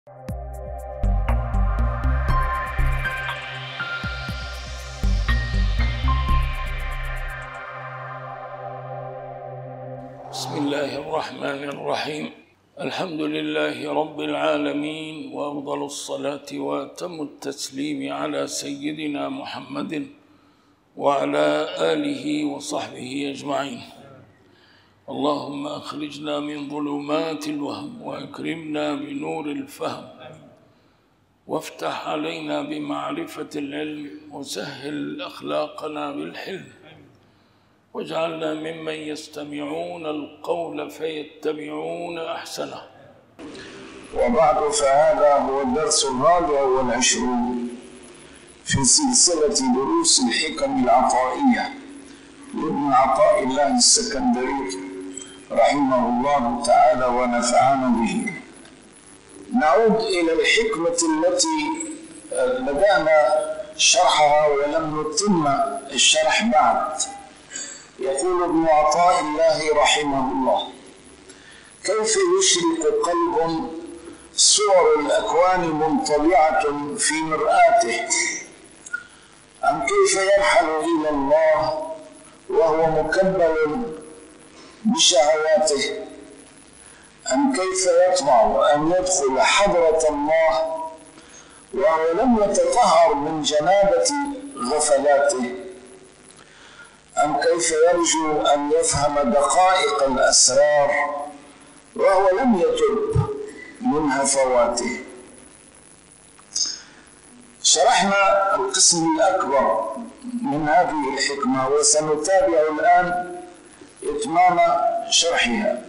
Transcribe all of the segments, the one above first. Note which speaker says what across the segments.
Speaker 1: بسم الله الرحمن الرحيم. الحمد لله رب العالمين، وأفضل الصلاة وأتم التسليم على سيدنا محمد وعلى آله وصحبه أجمعين. اللهم أخرجنا من ظلمات الوهم وأكرمنا بنور الفهم، وافتح علينا بمعرفة العلم، وسهل أخلاقنا بالحلم، واجعلنا ممن يستمعون القول فيتبعون أحسنه.
Speaker 2: وبعد، فهذا هو الدرس 24 في سلسلة دروس الحكم العطائية لابن عطاء الله السكندري رحمه الله تعالى ونفعنا به. نعود إلى الحكمة التي بدأنا شرحها ولم نتم الشرح بعد. يقول ابن عطاء الله رحمه الله: كيف يشرق قلب صور الأكوان منطبعة في مرآته؟ أم كيف يرحل إلى الله وهو مكبل بشهواته؟ أم كيف يطمع أن يدخل حضرة الله وهو لم يتطهر من جنابة غفلاته؟ أم كيف يرجو أن يفهم دقائق الأسرار وهو لم يتب من هفواته؟ شرحنا القسم الأكبر من هذه الحكمة، وسنتابع الآن إتمام شرحها.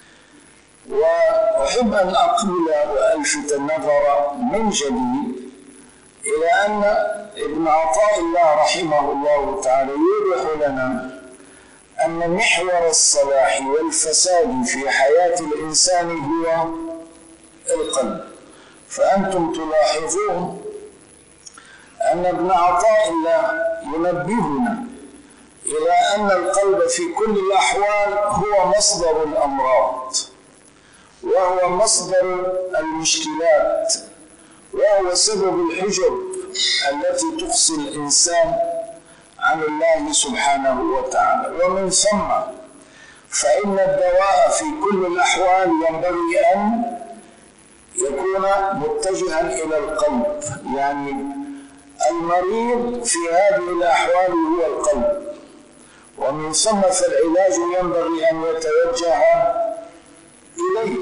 Speaker 2: وأحب أن أقول وألفت النظر من جديد إلى أن ابن عطاء الله رحمه الله تعالى يوضح لنا أن محور الصلاح والفساد في حياة الإنسان هو القلب. فأنتم تلاحظون أن ابن عطاء الله ينبهنا إلى أن القلب في كل الأحوال هو مصدر الأمراض، وهو مصدر المشكلات، وهو سبب الحجب التي تفصل الإنسان عن الله سبحانه وتعالى. ومن ثم فإن الدواء في كل الأحوال ينبغي أن يكون متجها إلى القلب، يعني المريض في هذه الأحوال هو القلب، ومن ثم فالعلاج ينبغي أن يتوجه إليه.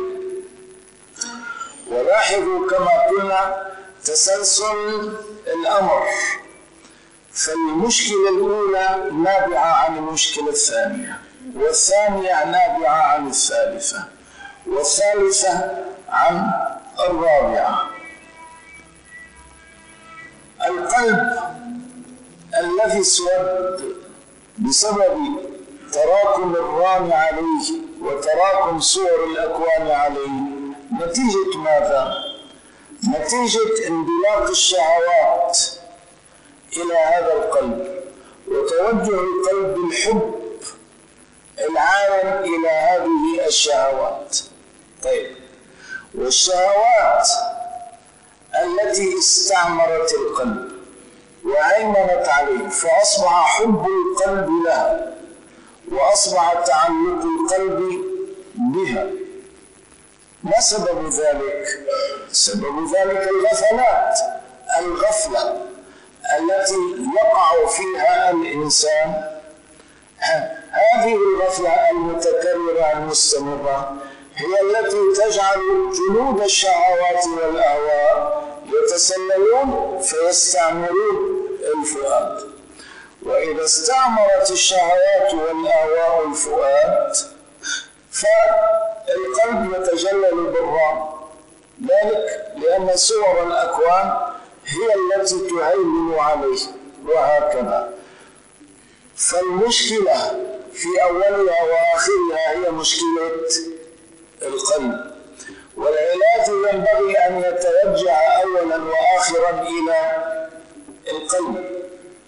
Speaker 2: ولاحظوا كما قلنا تسلسل الأمر، فالمشكلة الأولى نابعة عن المشكلة الثانية، والثانية نابعة عن الثالثة، والثالثة عن الرابعة. القلب الذي اسود بسبب تراكم الران عليه وتراكم صور الأكوان عليه، نتيجة ماذا؟ نتيجة انبلاق الشهوات إلى هذا القلب، وتوجه القلب بالحب العالم إلى هذه الشهوات. طيب، والشهوات التي استعمرت القلب وهيمنت عليه، فأصبح حب القلب لها، وأصبح تعلق القلب بها. ما سبب ذلك؟ سبب ذلك الغفلة التي يقع فيها الإنسان. هذه الغفلة المتكررة المستمرة هي التي تجعل جنود الشهوات والأهواء يتسللون فيستعمرون الفؤاد. وإذا استعمرت الشهوات والأهواء الفؤاد فالقلب يتجلل بالران، ذلك لأن صور الأكوان هي التي تهيمن عليه، وهكذا. فالمشكلة في أولها وآخرها هي مشكلة القلب، والعلاج ينبغي أن يتوجه أولا وآخرا إلى القلب.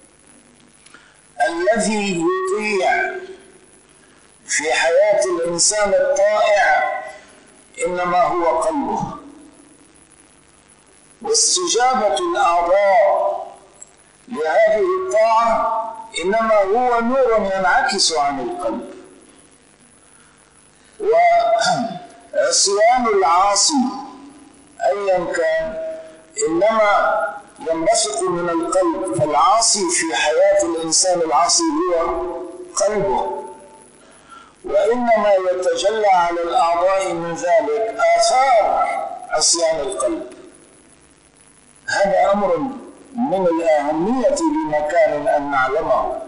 Speaker 2: الذي يطيع في حياة الإنسان الطائع إنما هو قلبه، واستجابة الأعضاء لهذه الطاعة إنما هو نور ينعكس عن القلب. وعصيان العاصي أيا كان إنما ينبثق من القلب، فالعاصي في حياة الإنسان العاصي هو قلبه، وإنما يتجلى على الأعضاء من ذلك آثار عصيان القلب. هذا أمر من الأهمية بمكان أن نعلمه.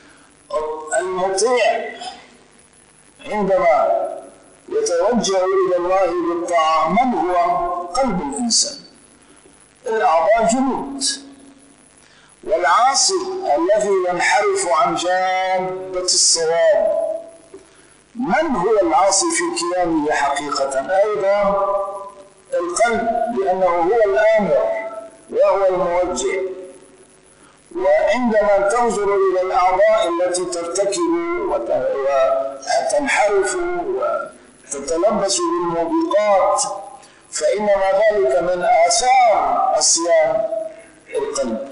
Speaker 2: المطيع عندما يتوجه إلى الله بالطاعة من هو؟ قلب الإنسان. الأعضاء جنود. والعاصي الذي ينحرف عن جادة الصواب من هو العاصي في كيانه حقيقة؟ أيضا القلب، لأنه هو الآمر وهو الموجه. وعندما تنظر إلى الأعضاء التي ترتكب وتنحرف وتتلبس بالموبقات فإنما ذلك من آثار عصيان القلب.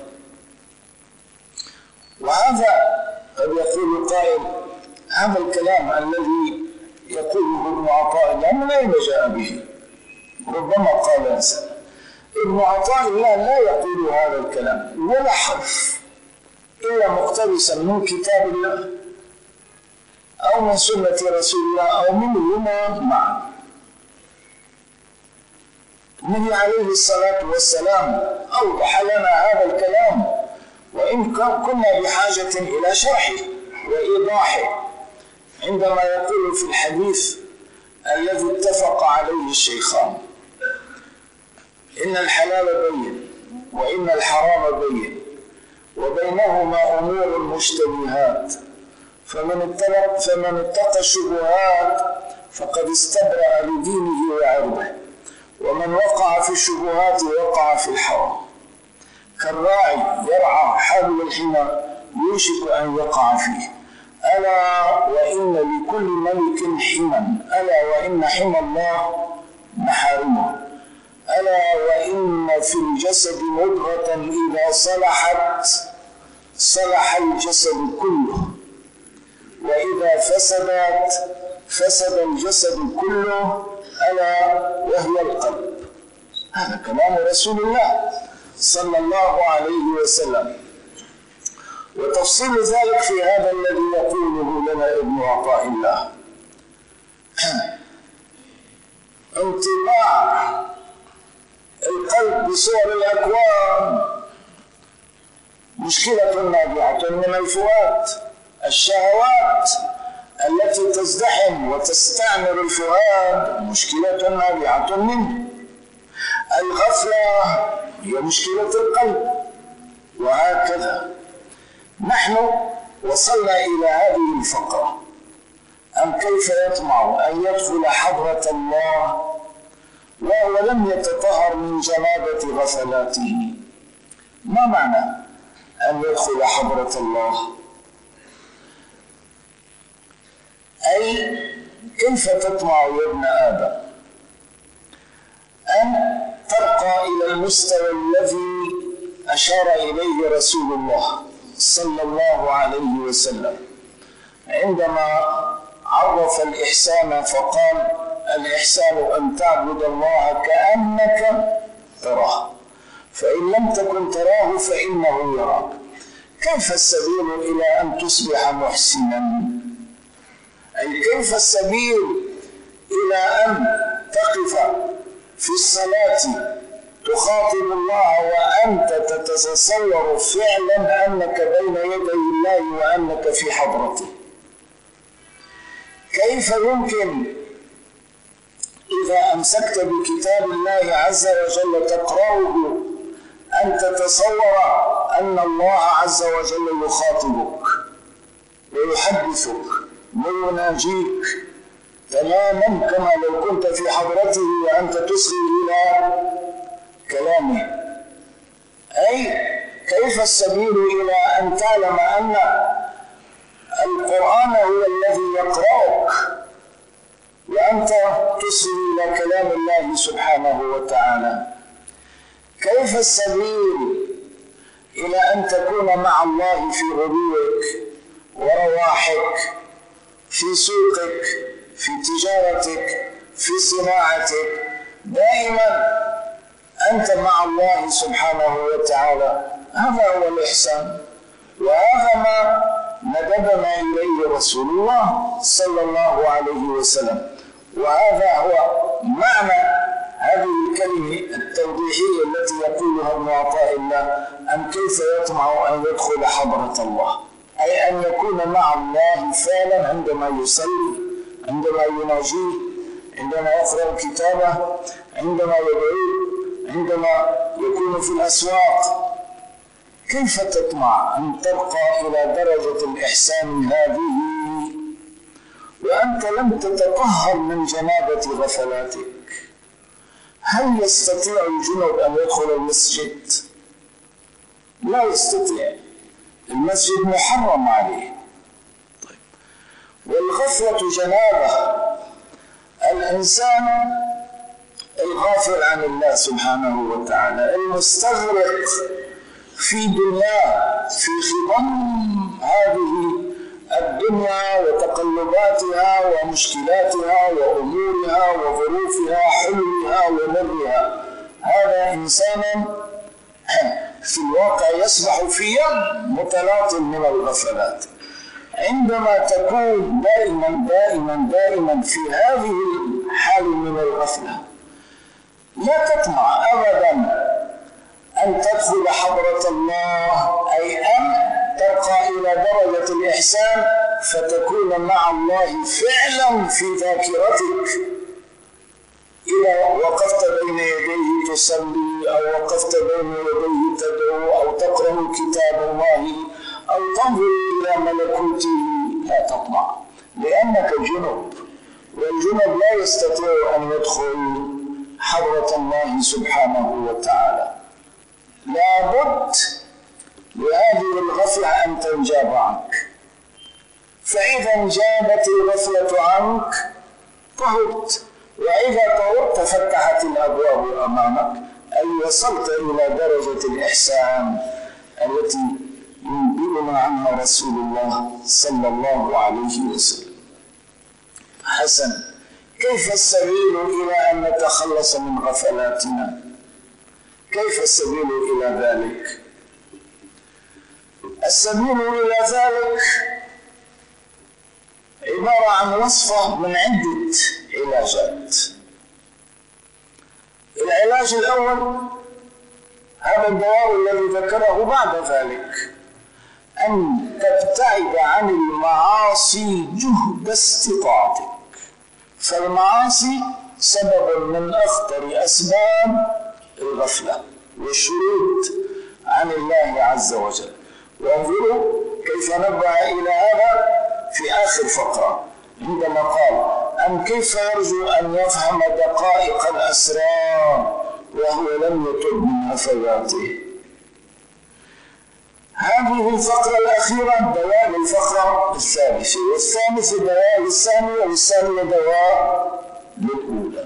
Speaker 2: وهذا قد يقول قائل هذا الكلام الذي يقوله ابن عطاء الله من أين جاء به؟ ربما قال إنسان. ابن عطاء الله لا يقول هذا الكلام ولا حرف إلا مقتبسا من كتاب الله أو من سنة رسول الله أو منهما معا. النبي عليه الصلاة والسلام أوضح لنا هذا الكلام، وإن كنا بحاجة إلى شرحه وإيضاحه عندما يقول في الحديث الذي اتفق عليه الشيخان: إن الحلال بين وإن الحرام بين وبينهما أمور مشتبهات فمن اتقى الشبهات فقد استبرأ لدينه وعرضه ومن وقع في الشبهات وقع في الحرام. كالراعي يرعى حول الحمى يوشك أن يقع فيه. ألا وإن لكل ملك حما، ألا وإن حمى الله محارمه. ألا وإن في الجسد مضغة إذا صلحت صلح الجسد كله وإذا فسدت فسد الجسد كله، ألا وهي القلب. هذا كلام رسول الله صلى الله عليه وسلم، وتفصيل ذلك في هذا الذي يقوله لنا ابن عطاء الله. انطباع القلب بصور الأكوان مشكلة نابعة من الفؤاد. الشهوات التي تزدحم وتستعمر الفؤاد مشكلة نابعة منه. الغفلة هي مشكلة القلب، وهكذا. نحن وصلنا إلى هذه الفقرة: أم كيف يطمع أن يدخل حضرة الله وهو لم يتطهر من جنابة غفلاته. ما معنى أن يدخل حضرة الله؟ أي كيف تطمع يا ابن آدم أن ترقى إلى المستوى الذي أشار إليه رسول الله صلى الله عليه وسلم عندما عرف الإحسان فقال: الإحسان أن تعبد الله كأنك تراه فإن لم تكن تراه فإنه يراك. كيف السبيل إلى أن تصبح محسنا؟ أي كيف السبيل إلى أن تقف في الصلاة تخاطب الله وأنت تتصور فعلا أنك بين يدي الله وأنك في حضرته؟ كيف يمكن إذا أمسكت بكتاب الله عز وجل تقرأه أن تتصور أن الله عز وجل يخاطبك ويحدثك ويناجيك تماما كما لو كنت في حضرته وأنت تصغي إلى كلامه؟ أي كيف السبيل إلى أن تعلم أن القرآن هو الذي يقرأك وأنت تصغي إلى كلام الله سبحانه وتعالى؟ كيف كيف السبيل إلى أن تكون مع الله في غدوك ورواحك، في سوقك، في تجارتك، في صناعتك، دائما أنت مع الله سبحانه وتعالى. هذا هو الإحسان، وهذا ما ندبنا إليه رسول الله صلى الله عليه وسلم، وهذا هو معنى هذه الكلمة التوضيحية التي يقولها ابن عطاء الله: أم كيف يطمع أن يدخل حضرة الله، أي أن يكون مع الله فعلا عندما يصلي، عندما يناجيه، عندما يقرأ كتابه، عندما يدعو، عندما يكون في الأسواق. كيف تطمع أن ترقى إلى درجة الإحسان هذه وأنت لم تتطهر من جنابة غفلاتك؟ هل يستطيع الجنوب أن يدخل المسجد؟ لا يستطيع، المسجد محرم عليه. والغفلة جنابة. الإنسان الغافل عن الله سبحانه وتعالى، المستغرق في دنياه، في خضم هذه الدنيا وتقلباتها ومشكلاتها وأمورها وظروفها، حلوها ومرها. هذا إنسان في الواقع يسبح في يم متلاطم من الغفلات. عندما تكون دائما دائما دائما في هذه الحال من الغفلة، لا تطمع أبدا أن تدخل حضرة الله، أي أن ترقى إلى درجة الإحسان فتكون مع الله فعلا في ذاكرتك. إذا وقفت بين يديه تصلي، أو وقفت بين يديه تدعو، أو تقرأ كتاب الله، أو تنظر إلى ملكوته، لا تطمع، لأنك جنب، والجنب لا يستطيع أن يدخل حضرة الله سبحانه وتعالى. لابد لهذه الغفلة أن تنجاب عنك، فإذا انجابت الغفلة عنك طهرت، وإذا طهرت فتحت الأبواب أمامك، أي وصلت إلى درجة الإحسان التي ينبئنا عنها رسول الله صلى الله عليه وسلم. حسن، كيف السبيل إلى أن نتخلص من غفلاتنا؟ كيف السبيل إلى ذلك؟ السبيل إلى ذلك عبارة عن وصفة من عدة علاجات. العلاج الأول هذا الدواء الذي ذكره بعد ذلك، أن تبتعد عن المعاصي جهد استطاعتك، فالمعاصي سبب من أخطر أسباب الغفلة والشرود عن الله عز وجل. وانظروا كيف نبه إلى هذا في آخر فقرة عندما قال: أم كيف يرجو أن يفهم دقائق الأسرار وهو لم يتب من هفواته. هذه الفقرة الأخيرة دواء للفقرة الثالثة، والثالثة دواء للثانية، والثانية دواء للأولى.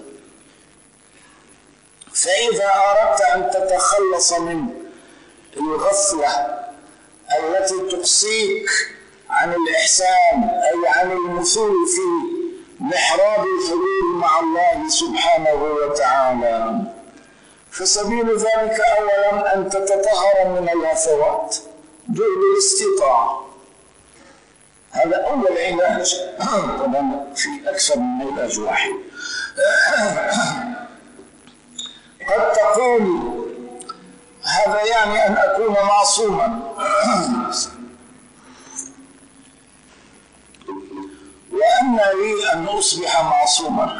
Speaker 2: فإذا أردت أن تتخلص من الغفلة التي تقصيك عن الإحسان، أي عن المثول في محراب الحلول مع الله سبحانه وتعالى، فسبيل ذلك أولا أن تتطهر من الهفوات جهد الاستطاعة. هذا أول علاج، طبعا في أكثر من علاج واحد. قد تقول هذا يعني أن أكون معصوما، وأن لي أن أصبح معصوما.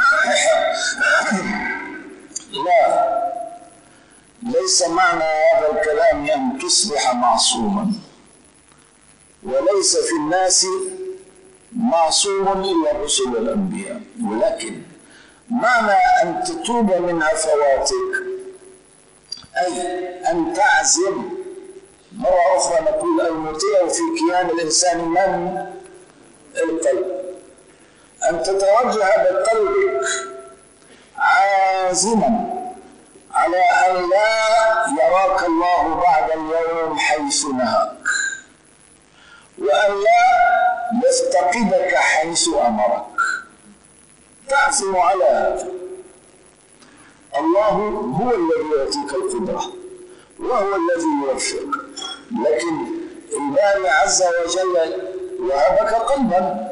Speaker 2: لا، ليس معنى هذا الكلام أن تصبح معصوما، وليس في الناس معصوم إلا الرسل والأنبياء، ولكن معنى أن تتوب من هفواتك أي أن تعزم. مرة أخرى نقول: المطيع في كيان الإنسان من؟ القلب. أن تتوجه بقلبك عازما على أن لا يرى حيث أمرك، تعزم على هذا. الله هو الذي يعطيك القدرة وهو الذي يوفق، لكن الباري عز وجل وهبك قلبا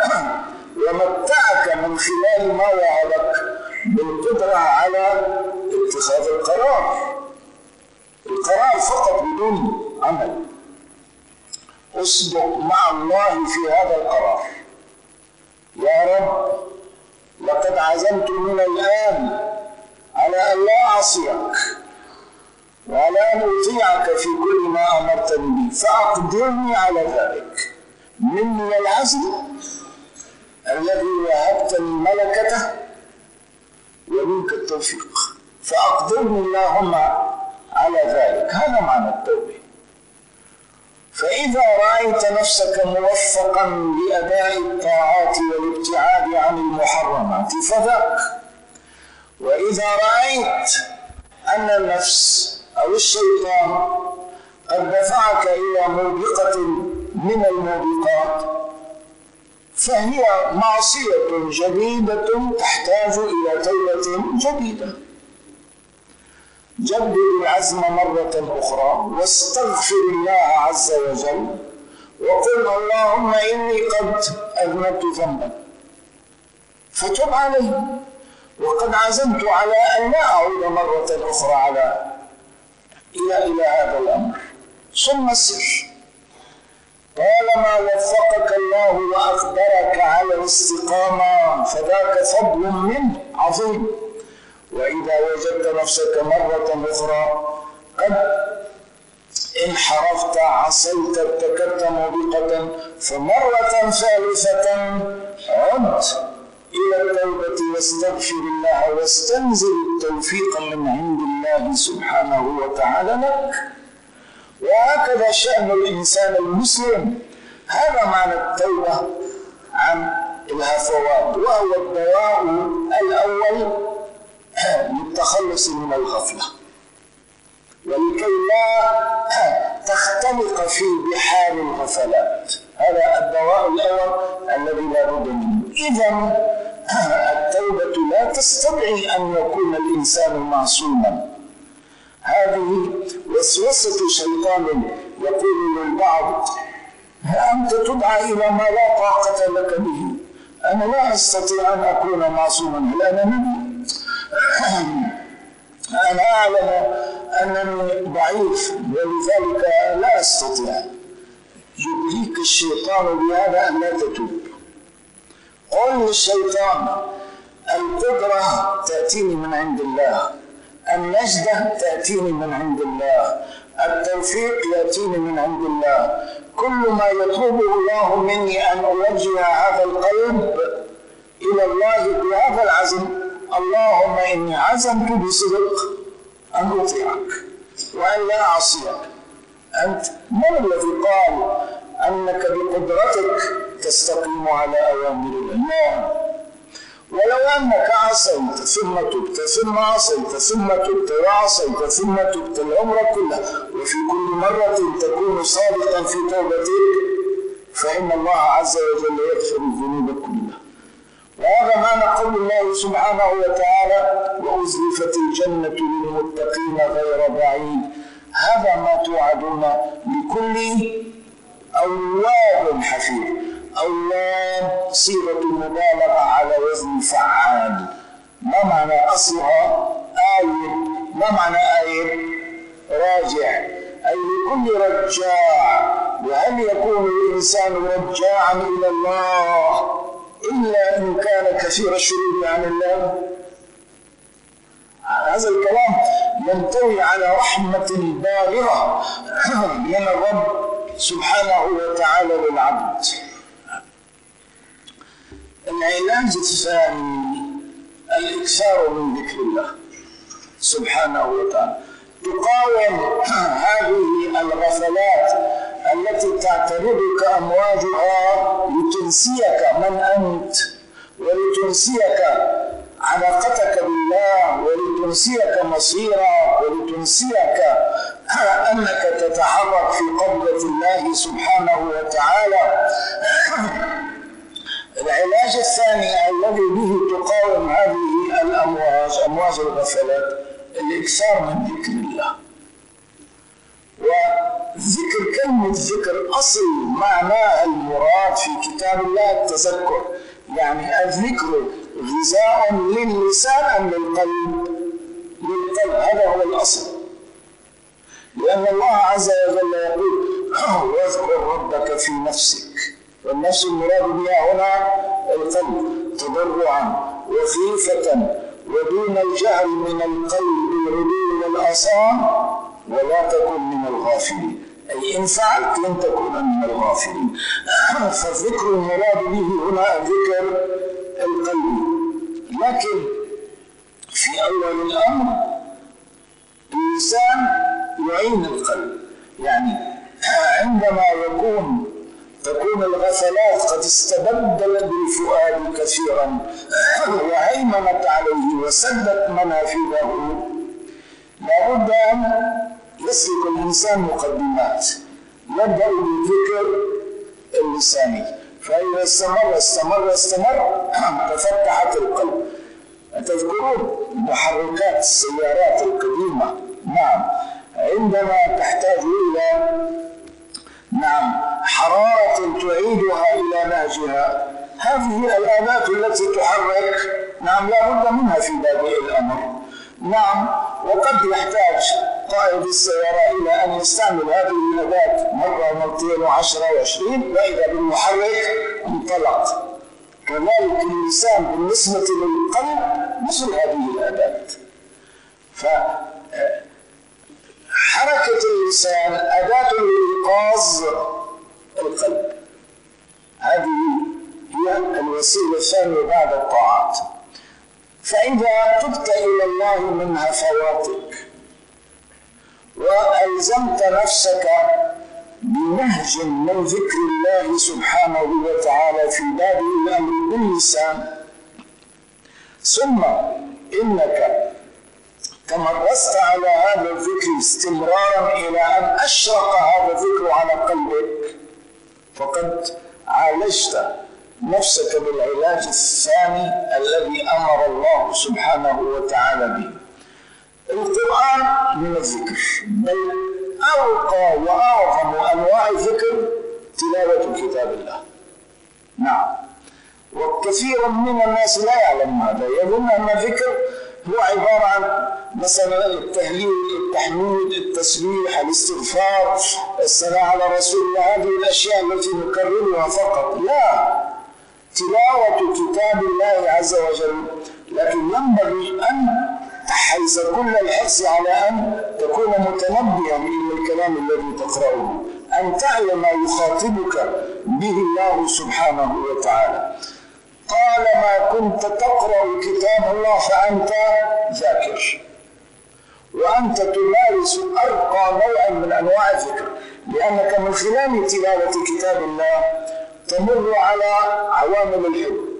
Speaker 2: ومتعك من خلال ما وهبك بالقدرة على اتخاذ القرار فقط بدون عمل. اصدق مع الله في هذا القرار: يا رب لقد عزمت من الآن على أن لا أعصيك وعلى أن أطيعك في كل ما أمرتني به، فأقدرني على ذلك. مني العزم الذي وهبتني ملكته ومنك التوفيق، فأقدرني اللهم على ذلك. هذا معنى التوبة. فإذا رأيت نفسك موفقا لأداء الطاعات والابتعاد عن المحرمات فذاك، وإذا رأيت أن النفس أو الشيطان قد دفعك إلى موبقة من الموبقات فهي معصية جديدة تحتاج إلى توبة جديدة. جدد العزم مرة أخرى واستغفر الله عز وجل وقل: اللهم إني قد أذنبت ذنبا فتب علي، وقد عزمت على أن لا أعود مرة أخرى إلى هذا الأمر. ثم السر: طالما وفقك الله وأقدرك على الاستقامة فذاك فضل منه عظيم. وإذا وجدت نفسك مرة أخرى قد انحرفت، عصيت، ارتكبت موبقة، فمرة ثالثة عد إلى التوبة واستغفر الله واستنزل التوفيق من عند الله سبحانه وتعالى لك. وهكذا شأن الإنسان المسلم. هذا معنى التوبة عن الهفوات، وهو الدواء الأول للتخلص من الغفلة ولكي لا تختلق في بحار الغفلات. هذا الدواء الأول الذي لا بد منه. إذن التوبة لا تستدعي أن يكون الإنسان معصوما. هذه وسوسة شيطان يقول للبعض: أنت تدعى إلى ما لا طاقة لك به. أنا لا أستطيع أن أكون معصوما، هل أنا نبي؟ أنا أعلم أنني ضعيف ولذلك لا أستطيع. يبليك الشيطان بهذا أن لا تتوب. قل للشيطان: القدرة تأتيني من عند الله، النجدة تأتيني من عند الله، التوفيق يأتيني من عند الله. كل ما يطلبه الله مني أن أوجه هذا القلب إلى الله بهذا العزم: اللهم إني عزمت بصدق أن أطيعك وأن لا أعصيك. أنت من الذي قال أنك بقدرتك تستقيم على أوامر الله؟ ولو أنك عصيت ثم تبت ثم عصيت ثم تبت وعصيت ثم تبت العمر كله، وفي كل مرة تكون صادقا في توبتك، فإن الله عز وجل يغفر الذنوب كلها. وهذا معنى قول الله سبحانه وتعالى: وأزلفت الجنة للمتقين غير بعيد. هذا ما توعدون لكل أواب حفيظ. أواب صيغة المبالغة على وزن فعال. ما معنى أصلها؟ آيب. ما معنى آيب؟ راجع، أي لكل رجاع. وهل يكون الإنسان رجاعا إلى الله إلا إن كان كثير الشرور عن الله؟ هذا الكلام ينطوي على رحمة بالغة من الرب سبحانه وتعالى للعبد. العلاج الثاني الإكثار من ذكر الله سبحانه وتعالى. تقاوم هذه الغفلات التي تعترضك أمواجها لتنسيك من أنت، ولتنسيك علاقتك بالله، ولتنسيك مصيرك، ولتنسيك أنك تتحرك في قبضة الله سبحانه وتعالى. العلاج الثاني الذي به تقاوم هذه الأمواج، أمواج الغفلات، الإكثار من ذكر الله. وذكر، كلمة ذكر أصل معناها المراد في كتاب الله التذكر، يعني الذكر غذاء للسان أم للقلب؟ للقلب، هذا هو الأصل. لأن الله عز وجل يقول واذكر ربك في نفسك، والنفس المراد بها هنا القلب، تضرعا وخيفة ودون الجهل من القلب بالغدو والآصال ولا تكن من الغافلين، أي إن فعلت لن تكون من الغافلين. فالذكر المراد به هنا ذكر القلب. لكن في أول الأمر اللسان يعين القلب، يعني عندما تكون الغفلات قد استبدلت بالفؤاد كثيرا وهيمنت عليه وسدت منافذه، لابد أن يسلك الإنسان مقدمات، يبدأ بالذكر اللساني، فإذا استمر تفتحت القلب. تذكرون محركات السيارات القديمة؟ نعم، عندما تحتاج إلى حرارة تعيدها إلى نهجها، هذه الآلات التي تحرك لا بد منها في بادئ الأمر. وقد يحتاج قائد السيارة إلى أن يستعمل هذه الأداة مرة ومرتين وعشرة وعشرين، وإذا بالمحرك انطلق. كذلك اللسان بالنسبة للقلب مثل هذه الأداة. فحركة اللسان أداة لإيقاظ القلب، هذه هي الوسيلة الثانية بعد الطاعات. فإذا تبت إلى الله من هفواتك وألزمت نفسك بنهج من ذكر الله سبحانه وتعالى في باب الأمر باللسان، ثم إنك تمرست على هذا الذكر استمرارا إلى أن أشرق هذا الذكر على قلبك، فقد عالجت نفسك بالعلاج الثاني الذي أمر الله سبحانه وتعالى به. القرآن من الذكر، بل أرقى وأعظم أنواع الذكر تلاوة كتاب الله. وكثير من الناس لا يعلم هذا، يظن أن الذكر هو عبارة عن مثلا التهليل، التحميد، التسبيح، الاستغفار، الصلاة على رسول الله، هذه الأشياء التي نكررها فقط. لا، تلاوة كتاب الله عز وجل، لكن ينبغي أن تحرص كل الحرص على أن تكون متنبها إلى الكلام الذي تقرأه، أن تعلم ما يخاطبك به الله سبحانه وتعالى. طالما كنت تقرأ كتاب الله فأنت ذاكر، وأنت تمارس أرقى نوع من أنواع الذكر، لأنك من خلال تلاوة كتاب الله تمر على عوامل الحب،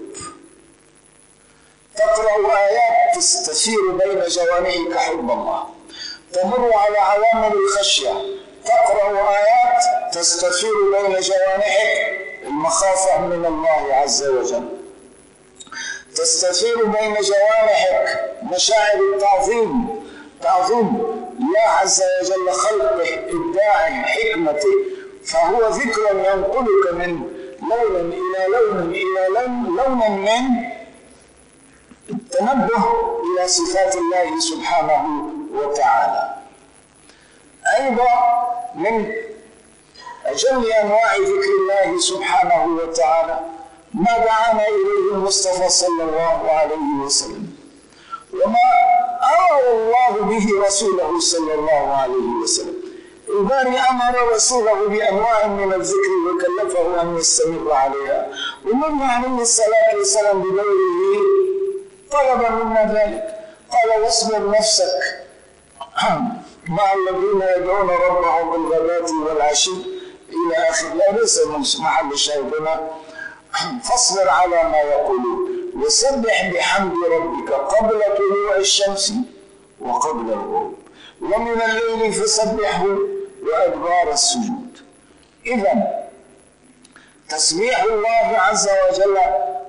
Speaker 2: تقرأ آيات تستثير بين جوانحك حب الله، تمر على عوامل الخشية، تقرأ آيات تستثير بين جوانحك المخافة من الله عز وجل، تستثير بين جوانحك مشاعر التعظيم، تعظيم الله عز وجل، خلقه، إبداعه، حكمته. فهو ذكر ينقلك من لون إلى لون إلى لون من التنبه إلى صفات الله سبحانه وتعالى. أيضا من أجل أنواع ذكر الله سبحانه وتعالى ما دعانا إليه المصطفى صلى الله عليه وسلم، وما أمر الله به رسوله صلى الله عليه وسلم. الباري أمر رسوله بأنواع من الذكر وكلفه أن يستمر عليها، والنبي عليه الصلاة والسلام بدوره طلب منا ذلك، قال واصبر نفسك مع الذين يدعون ربهم بالغداة والعشي إلى آخر. لا ليس محل شاهدنا، فاصبر على ما يقولون وسبح بحمد ربك قبل طلوع الشمس وقبل الغروب ومن الليل فسبحه وأدبار السجود. إذن تسبيح الله عز وجل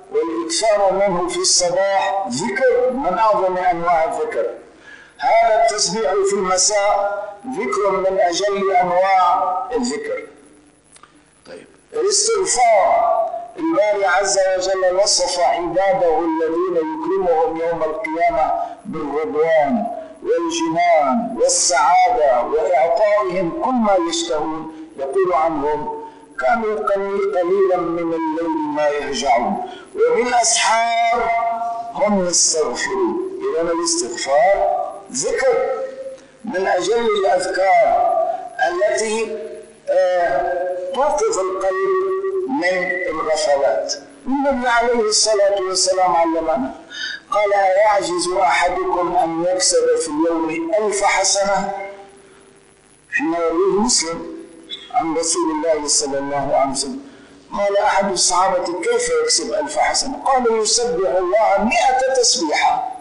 Speaker 2: والإكثار منه في الصباح ذكر من أعظم أنواع الذكر. هذا التسبيح في المساء ذكر من أجل أنواع الذكر. طيب، الاستغفار، الباري عز وجل وصف عباده الذين يكرمهم يوم القيامة بالرضوان والجنان والسعادة وإعطائهم كل ما يشتهون، يقول عنهم: كانوا قليلا من الليل ما يهجعون وبالأسحار هم يستغفرون. إذن الاستغفار ذكر من أجل الأذكار التي توقظ القلب من الغفلات. النبي عليه الصلاة والسلام علمنا، قال: أيعجز أحدكم أن يكسب في اليوم 1000 حسنة؟ فيما يرويه مسلم عن رسول الله صلى الله عليه وسلم. قال أحد الصحابة: كيف يكسب 1000 حسنة؟ قال: يسبح الله 100 تسبيحة.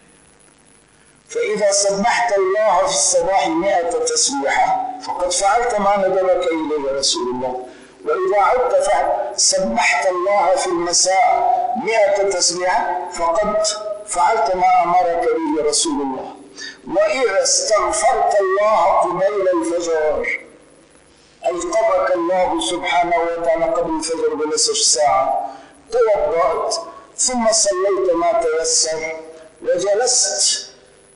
Speaker 2: فإذا سبحت الله في الصباح 100 تسبيحة فقد فعلت ما ندبك إليه رسول الله، وإذا عدت سبحت الله في المساء 100 تسبيحة فقد فعلت ما أمرك به رسول الله. وإذا استغفرت الله قبيل الفجر أيقظك الله سبحانه وتعالى قبل الفجر بنصف ساعة، توضأت ثم صليت ما تيسر وجلست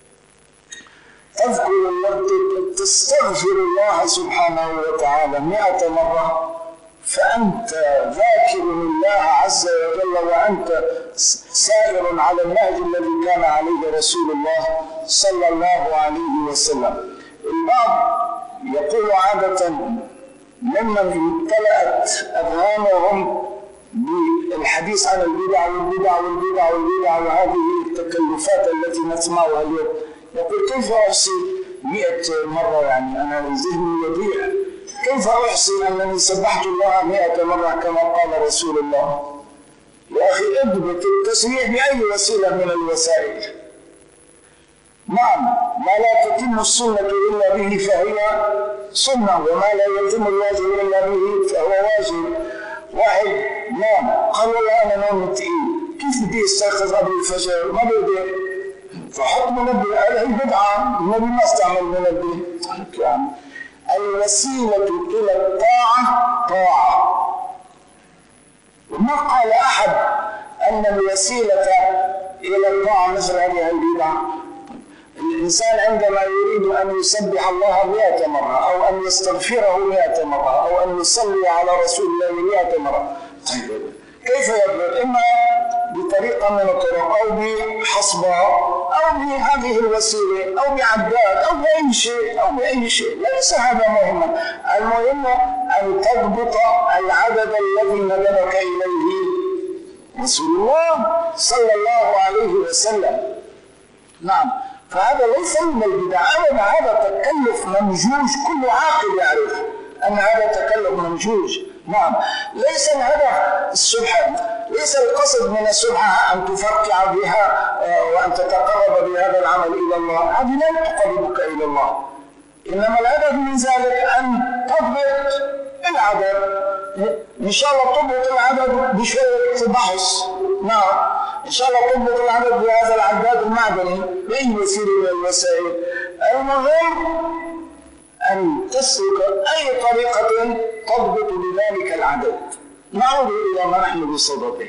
Speaker 2: تذكر الله، تستغفر الله سبحانه وتعالى 100 مرة، فأنت ذاكر الله عز وجل وأنت سائر على النهج الذي كان عليه رسول الله صلى الله عليه وسلم. البعض يقول عادة ممن امتلأت أذهانهم بالحديث عن البدع والبدع والبدع والبدع وهذه التكلفات التي نسمعها اليوم، يقول: كيف أحصي 100 مرة؟ يعني أنا ذهني يضيع، كيف أحصي أنني سبحت الله 100 مرة كما قال رسول الله؟ يا أخي، اضبط التسبيح بأي وسيلة من الوسائل. نعم، ما لا تتم السنة إلا به فهي سنة، وما لا يتم الواجب إلا به فهو واجب. واحد نام، قال: والله أنا نوم تقيل، كيف بدي استيقظ قبل الفجر؟ ما بقدر، فحط منبه. هذه بدعة، النبي ما استعمل منبه. يعني الوسيلة إلى الطاعة طاعة، وما قال أحد أن الوسيلة إلى الطاعة مثل هذه البدعة. الإنسان عندما يريد أن يسبح الله 100 مرة أو أن يستغفره 100 مرة أو أن يصلي على رسول الله 100 مرة، طيب كيف يبدأ؟ إما بطريقة من الطرق أو بحصبة أو بهذه الوسيلة أو بعداد أو بأي شيء، ليس هذا مهما. المهم أن تضبط العدد الذي ندبك إليه رسول الله صلى الله عليه وسلم. نعم، فهذا ليس من البدع أبدا، هذا تكلف ممجوج، كل عاقل يعرف أن هذا تكلف ممجوج. نعم، ليس الهدف السبحة، ليس القصد من السبحة أن تفرقع بها وأن تتقرب بهذا العمل إلى الله، هذه لا تقربك إلى الله. إنما الهدف من ذلك أن تضبط العدد. إن شاء الله تضبط العدد بشوية بحث، نعم، إن شاء الله تضبط العدد بهذا العداد المعدني بأي وسيلة من الوسائل. المهم أن تسلك أي طريقة تضبط بذلك العدد. نعود إلى ما نحن بصدده.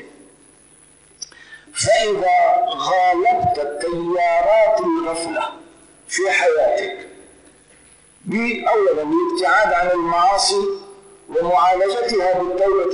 Speaker 2: فإذا غالبت تيارات الغفلة في حياتك بأولا الابتعاد عن المعاصي ومعالجتها بالتوبة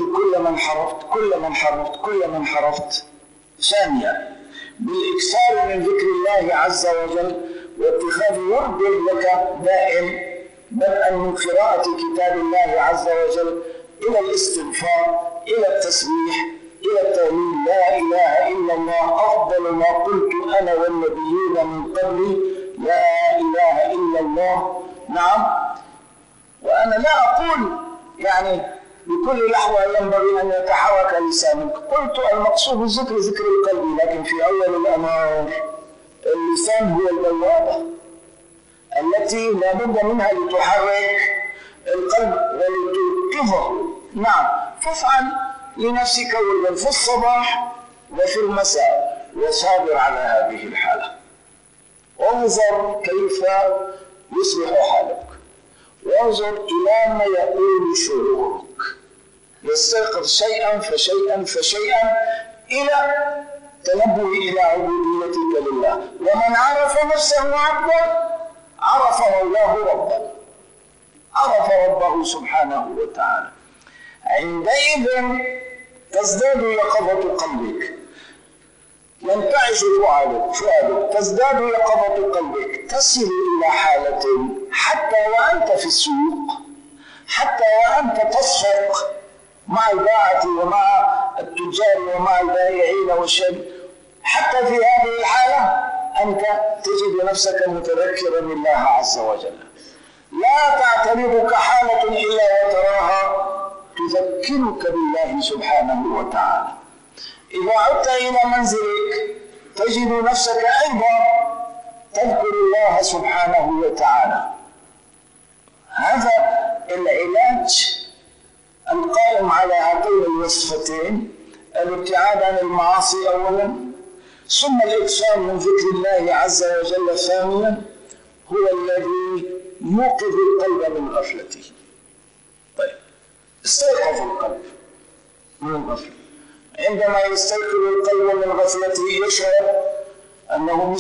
Speaker 2: كل من حرفت. ثانيا بالإكثار من ذكر الله عز وجل واتخاذ ورد لك دائم، بدءا من قراءة كتاب الله عز وجل إلى الاستغفار إلى التسبيح إلى التهليل، لا إله إلا الله أفضل ما قلت أنا والنبيون من قبلي، لا إله إلا الله. نعم، وأنا لا أقول يعني بكل لحظة ينبغي أن يتحرك لسانك، قلت المقصود ذكر القلب، لكن في أول الأمر اللسان هو البوابة التي لا بد منها لتحرك القلب ولتوقظه. نعم، فافعل لنفسك وردا في الصباح وفي المساء وصابر على هذه الحالة. وانظر كيف يصبح حالك، وانظر إلى ما يقول شعورك، يستيقظ شيئا فشيئا فشيئا إلى تنبه إلى عبوديتك لله. ومن عرف نفسه عبدا عرف مولاه ربا، عرف ربه سبحانه وتعالى. عندئذ تزداد يقظة قلبك، ينتعش فؤادك، تزداد يقظة قلبك، تصل إلى حالة حتى وأنت في السوق، حتى وأنت تصفق مع الباعة ومع التجار ومع البائعين والشراء، حتى في هذه الحالة أنت تجد نفسك متذكرا بالله عز وجل. لا تعترضك حالة إلا وتراها تذكرك بالله سبحانه وتعالى. إذا عدت إلى منزلك تجد نفسك أيضا تذكر الله سبحانه وتعالى. هذا العلاج القائم على هاتين الوصفتين: الابتعاد عن المعاصي أولا، ثم الإكثار من ذكر الله عز وجل ثانيا، هو الذي يوقظ القلب من غفلته. طيب، استيقظ القلب من الغفلة. عندما يستيقظ القلب من غفلته يشعر أنه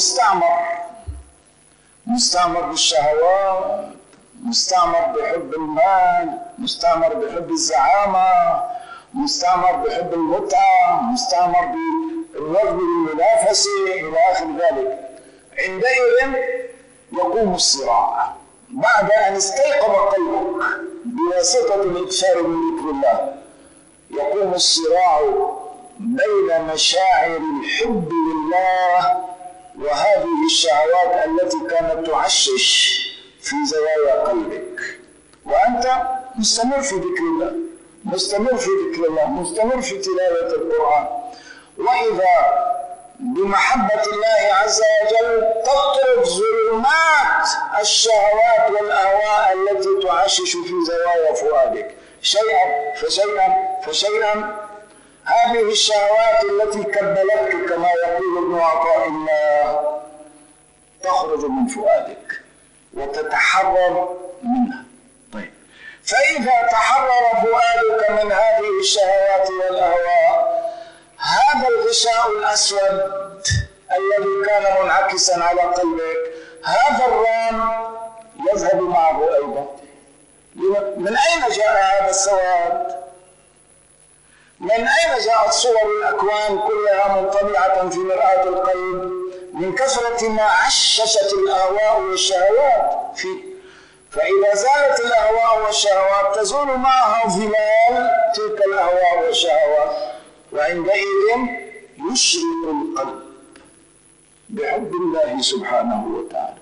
Speaker 2: مستعمر بالشهوات، مستعمر بحب المال، مستعمر بحب الزعامة، مستعمر بحب المتعة، مستعمر بالرغبة بالمنافسة إلى آخر ذلك. عندئذ يقوم الصراع. بعد أن استيقظ قلبك بواسطة الإكثار من ذكر الله، يقوم الصراع بين مشاعر الحب لله وهذه الشهوات التي كانت تعشش في زوايا قلبك، وأنت مستمر في ذكر الله، مستمر في ذكر الله، مستمر في تلاوة القرآن. وإذا بمحبة الله عز وجل تطرد ظلمات الشهوات والأهواء التي تعشش في زوايا فؤادك، شيئا فشيئا فشيئا هذه الشهوات التي كبلتك كما يقول ابن عطاء الله تخرج من فؤادك وتتحرر منها. طيب، فإذا تحرر فؤادك من هذه الشهوات والأهواء، هذا الغشاء الأسود الذي كان منعكسا على قلبك، هذا الران يذهب معه أيضا. من أين جاء هذا السواد؟ من أين جاءت صور الأكوان كلها منطبعة في مرآة القلب؟ من كثرة ما عششت الأهواء والشهوات فيه. فإذا زالت الأهواء والشهوات تزول معها ظلال تلك الأهواء والشهوات، وعندئذ يشرق القلب بحب الله سبحانه وتعالى.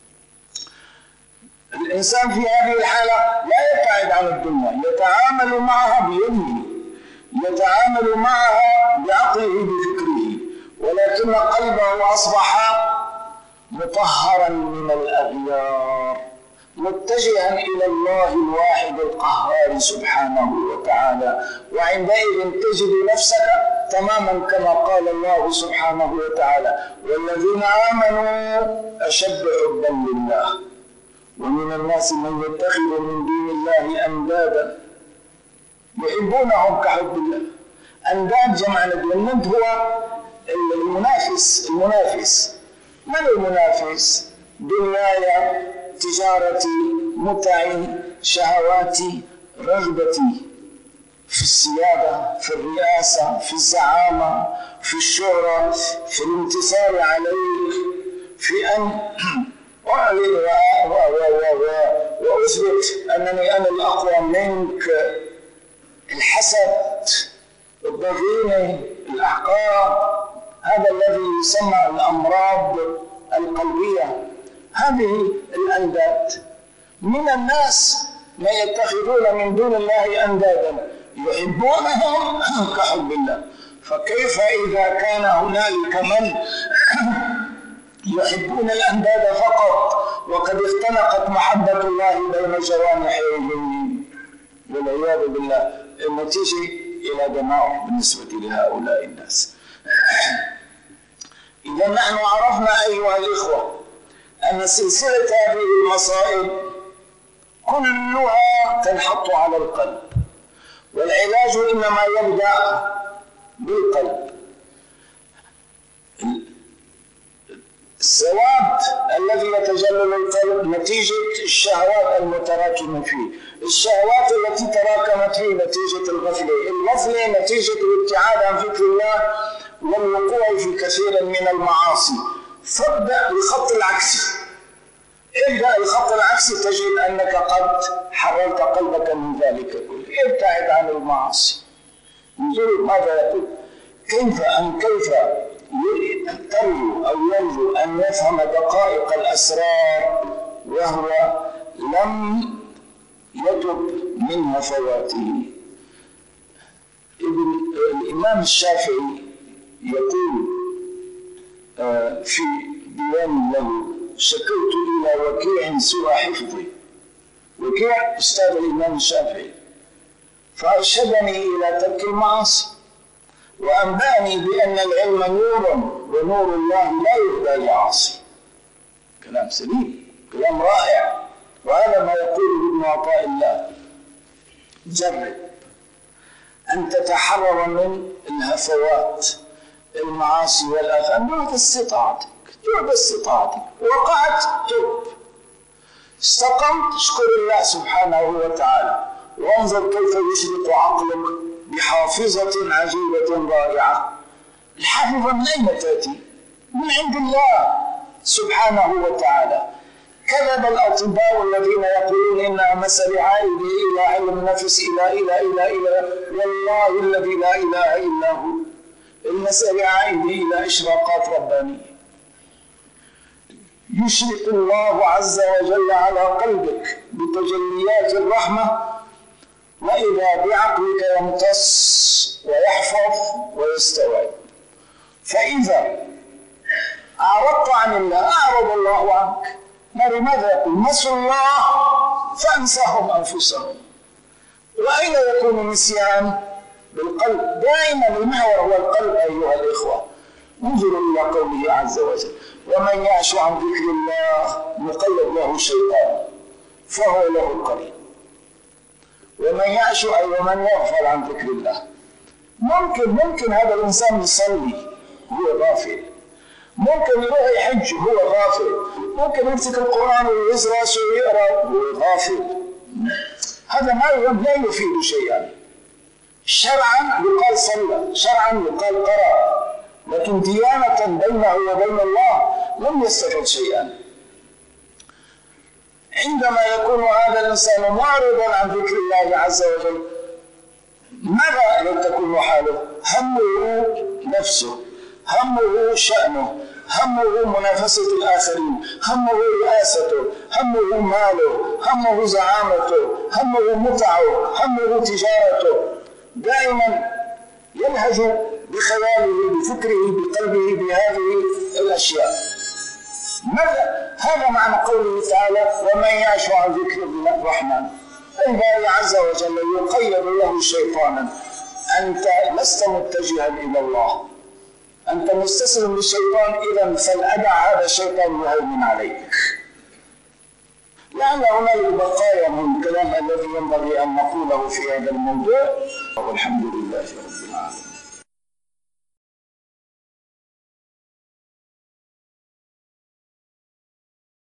Speaker 2: الإنسان في هذه الحالة لا يبتعد عن الدنيا، يتعامل معها بيده، يتعامل معها بعقله بفكره، ولكن قلبه أصبح مطهرا من الأغيار، متجها إلى الله الواحد القهار سبحانه وتعالى. وعندئذ تجد نفسك تماما كما قال الله سبحانه وتعالى: والذين آمنوا أشد حبا لله ومن الناس من يتخذ من دون الله أندادا يحبونهم كحب الله. أنداد جمع ند، والند هو المنافس. من المنافس؟ دنياي، تجارتي، متعي، شهواتي، رغبتي في السيادة، في الرئاسة، في الزعامة، في الشهرة، في الامتثال عليك، في أن أعلن وأثبت أنني أنا الأقوى منك، الحسد، الضغينة، الأحقاد، هذا الذي يسمى الأمراض القلبية. هذه الأنداد. من الناس من يتخذون من دون الله أندادا يحبونهم كحب الله. فكيف إذا كان هنالك من يحبون الأنداد فقط وقد اختنقت محبة الله بين جوانحهم؟ والعياذ بالله، النتيجة إلى دمار بالنسبة لهؤلاء الناس. إذا نحن عرفنا أيها الإخوة أن سلسلة هذه المصائب كلها تنحط على القلب، والعلاج إنما يبدأ بالقلب. السواد الذي يتجلل القلب نتيجة الشهوات المتراكمة فيه، الشهوات التي تراكمت فيه نتيجة الغفلة نتيجة الابتعاد عن فكر الله والوقوع في كثير من المعاصي. فابدأ بالخط العكسي، ابدأ الخط العكسي تجد أنك قد حررت قلبك من ذلك كله. ابتعد عن المعاصي. انظروا ماذا يقول، كيف ترجو أو يرجو أن يفهم دقائق الأسرار وهو لم يتب من هفواته. الإمام الشافعي يقول في ديوان له: شكوت إلى وكيع سوء حفظي. وكيع أستاذ الإمام الشافعي، فأرشدني إلى ترك المعاصي، وأنبأني بأن العلم نور، ونور الله لا يهدى لعاصي. كلام سليم، كلام رائع، وهذا ما يقوله ابن عطاء الله. جرب أن تتحرر من الهفوات، المعاصي والآثام بعد استطاعتك، وقعت تب، استقمت اشكر الله سبحانه وتعالى، وانظر كيف يشرق عقلك بحافظة عجيبة رائعة. الحافظة من أين تأتي؟ من عند الله سبحانه وتعالى. كذب الأطباء الذين يقولون إنها مسألة عائدة إلى علم النفس إلى والله الذي لا إله إلا هو. المسألة عائدة إلى إشراقات ربانية. يشرق الله عز وجل على قلبك بتجليات الرحمة، وإذا بعقلك يمتص ويحفظ ويستوعب. فإذا أعرضت عن الله أعرض الله عنك. لماذا يقول؟ نسوا الله فأنساهم أنفسهم. وأين يكون النسيان؟ بالقلب. دائما المحور هو القلب أيها الإخوة. انظروا إلى قوله عز وجل: ومن يعش عن ذكر الله نقيض له شيطان فهو له قرين. ومن يعش أي ومن يغفل عن ذكر الله. ممكن هذا الإنسان يصلي هو غافل، ممكن يروح يحج هو غافل، ممكن يمسك القرآن ويزرس ويقرأ هو غافل. هذا لا يفيد شيئا. شرعا يقال صلى، شرعا يقال قرأ، لكن ديانة بينه وبين الله لم يستفد شيئا. عندما يكون هذا الإنسان معرضا عن ذكر الله عز وجل، ماذا تكون حاله؟ همه نفسه، همه شأنه، همه منافسة الآخرين، همه رئاسته، همه ماله، همه زعامته، همه متعه، همه تجارته. دائما يلهج بخياله، بفكره، بقلبه بهذه الأشياء. هذا معنى قوله تعالى: ومن يعش عن ذكر الرحمن. الباري عز وجل يقيد له شيطانا. أنت لست متجها إلى الله، أنت مستسلم للشيطان، إذا فلأدع هذا الشيطان يهيمن عليك. لعل هنالك بقايا من الكلام الذي ينبغي أن نقوله في هذا الموضوع، والحمد لله رب العالمين.